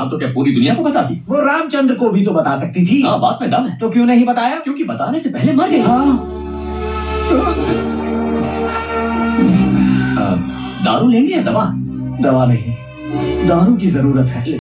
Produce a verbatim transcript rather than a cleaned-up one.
अब तो क्या पूरी दुनिया को बता दी? वो रामचंद्र को भी तो बता सकती थी। हाँ, बात में दम है। तो क्यों नहीं बताया? क्योंकि बताने से पहले मर गई। हाँ। दारू लेंगे या दवा? दवा नहीं, दारू की जरूरत है।